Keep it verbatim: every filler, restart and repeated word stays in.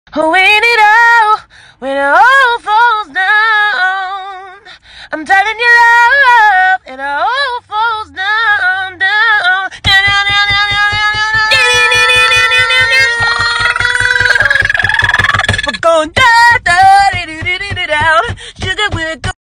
When it all, when it all falls down, I'm telling you love, it all falls down, down, down, down, down, down, down, down, down, down. We're going down, down, down, down, down. Sugar, we're going